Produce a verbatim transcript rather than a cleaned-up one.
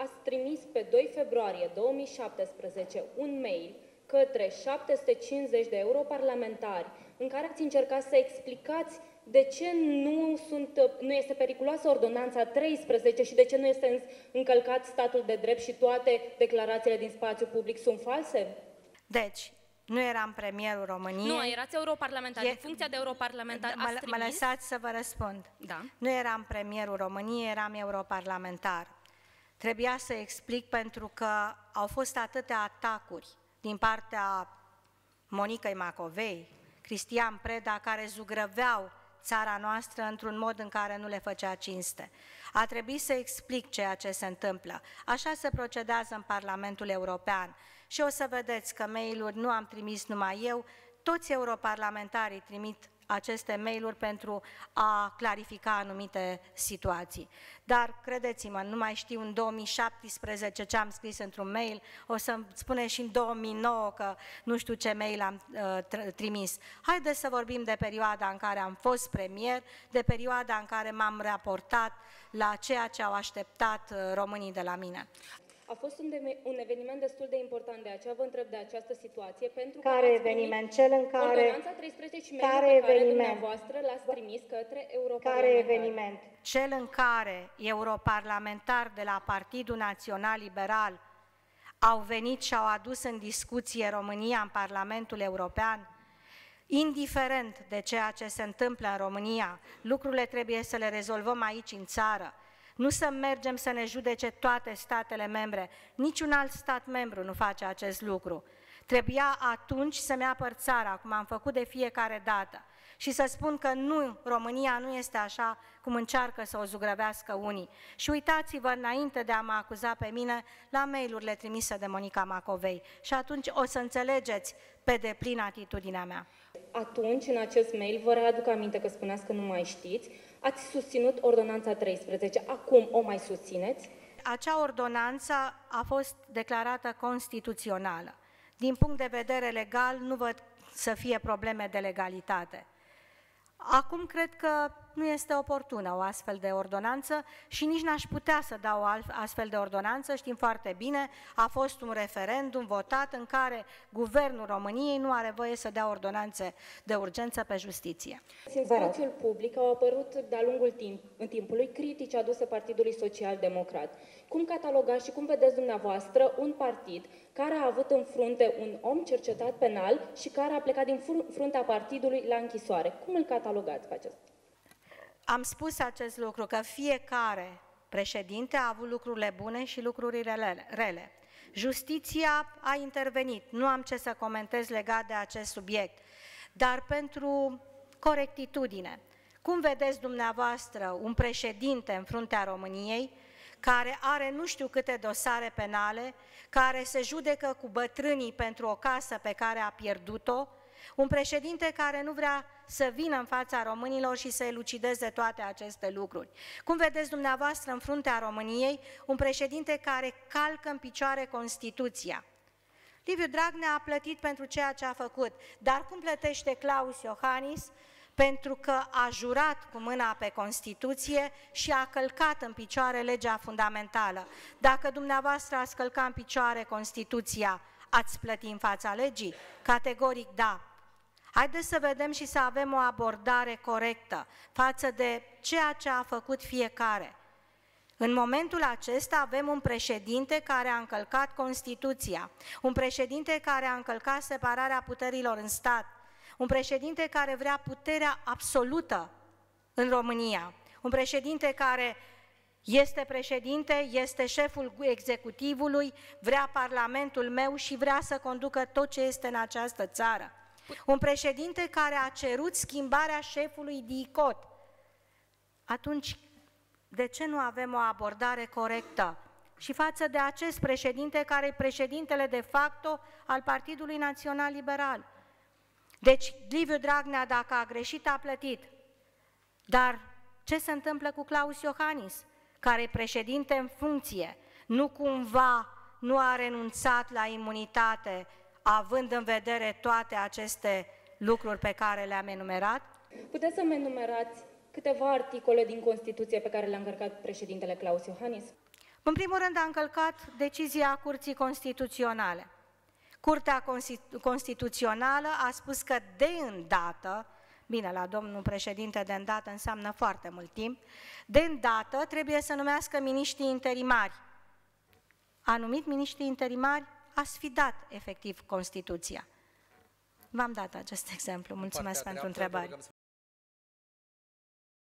ați trimis pe doi februarie două mii șaptesprezece un mail către șapte sute cincizeci de europarlamentari în care ați încercat să explicați de ce nu, sunt, nu este periculoasă ordonanța treisprezece și de ce nu este încălcat statul de drept și toate declarațiile din spațiu public sunt false? Deci, nu eram premierul României. Nu, erați europarlamentar. E... În funcția de europarlamentar mă, ați trimis... mă lăsați să vă răspund. Da. Nu eram premierul României, eram europarlamentar. Trebuia să explic pentru că au fost atâtea atacuri din partea Monicăi Macovei, Cristian Preda, care zugrăveau țara noastră într-un mod în care nu le făcea cinste. A trebuit să explic ceea ce se întâmplă. Așa se procedează în Parlamentul European. Și o să vedeți că mail-uri nu am trimis numai eu, toți europarlamentarii trimit aceste mail-uri pentru a clarifica anumite situații. Dar, credeți-mă, nu mai știu în două mii șaptesprezece ce am scris într-un mail, o să-mi spune și în două mii nouă că nu știu ce mail am uh, trimis. Haideți să vorbim de perioada în care am fost premier, de perioada în care m-am raportat la ceea ce au așteptat uh, românii de la mine. A fost un, un eveniment destul de important, de aceea vă întreb de această situație, pentru că care eveniment? Cel în care... Ordonanța treisprezece și care pe care eveniment? dumneavoastră l-ați trimis către europarlamentari. Care eveniment? Cel în care europarlamentari de la Partidul Național Liberal au venit și au adus în discuție România în Parlamentul European. Indiferent de ceea ce se întâmplă în România, lucrurile trebuie să le rezolvăm aici în țară. Nu să mergem să ne judece toate statele membre. Niciun alt stat membru nu face acest lucru. Trebuia atunci să-mi apăr țara, cum am făcut de fiecare dată, și să spun că nu, România nu este așa cum încearcă să o zugrăvească unii. Și uitați-vă, înainte de a mă acuza pe mine, la mail-urile trimise de Monica Macovei. Și atunci o să înțelegeți pe deplin atitudinea mea. Atunci, în acest mail, vă readuc aminte că spuneați că nu mai știți, ați susținut ordonanța treisprezece. Acum o mai susțineți? Acea ordonanță a fost declarată constituțională. Din punct de vedere legal, nu văd să fie probleme de legalitate. Acum cred că nu este oportună o astfel de ordonanță și nici n-aș putea să dau o astfel de ordonanță. Știm foarte bine, a fost un referendum votat în care Guvernul României nu are voie să dea ordonanțe de urgență pe justiție. În spațiul public au apărut de-a lungul timp, în timpului critici aduse Partidului Social Democrat. Cum catalogați și cum vedeți dumneavoastră un partid care a avut în frunte un om cercetat penal și care a plecat din fruntea partidului la închisoare? Cum îl catalogați pe acesta? Am spus acest lucru, că fiecare președinte a avut lucrurile bune și lucrurile rele. Justiția a intervenit, nu am ce să comentez legat de acest subiect, dar pentru corectitudine, cum vedeți dumneavoastră un președinte în fruntea României care are nu știu câte dosare penale, care se judecă cu bătrânii pentru o casă pe care a pierdut-o, un președinte care nu vrea să vină în fața românilor și să elucideze toate aceste lucruri. Cum vedeți dumneavoastră în fruntea României un președinte care calcă în picioare Constituția? Liviu Dragnea a plătit pentru ceea ce a făcut, dar cum plătește Klaus Iohannis? Pentru că a jurat cu mâna pe Constituție și a călcat în picioare legea fundamentală. Dacă dumneavoastră ați călcat în picioare Constituția, ați plăti în fața legii? Categoric da. Haideți să vedem și să avem o abordare corectă față de ceea ce a făcut fiecare. În momentul acesta avem un președinte care a încălcat Constituția, un președinte care a încălcat separarea puterilor în stat, un președinte care vrea puterea absolută în România, un președinte care este președinte, este șeful executivului, vrea Parlamentul meu și vrea să conducă tot ce este în această țară. Un președinte care a cerut schimbarea șefului D I C O T. Atunci, de ce nu avem o abordare corectă și față de acest președinte care e președintele de facto al Partidului Național Liberal? Deci, Liviu Dragnea, dacă a greșit, a plătit. Dar ce se întâmplă cu Klaus Iohannis, care e președinte în funcție? Nu cumva nu a renunțat la imunitate, având în vedere toate aceste lucruri pe care le-am enumerat? Puteți să-mi enumerați câteva articole din Constituție pe care le-a încărcat președintele Klaus Iohannis? În primul rând a încălcat decizia Curții Constituționale. Curtea Constituțională a spus că de îndată, bine, la domnul președinte de îndată înseamnă foarte mult timp, de îndată trebuie să numească miniștrii interimari. A numit miniștrii interimari, a sfidat efectiv Constituția. V-am dat acest exemplu. Mulțumesc pentru întrebare.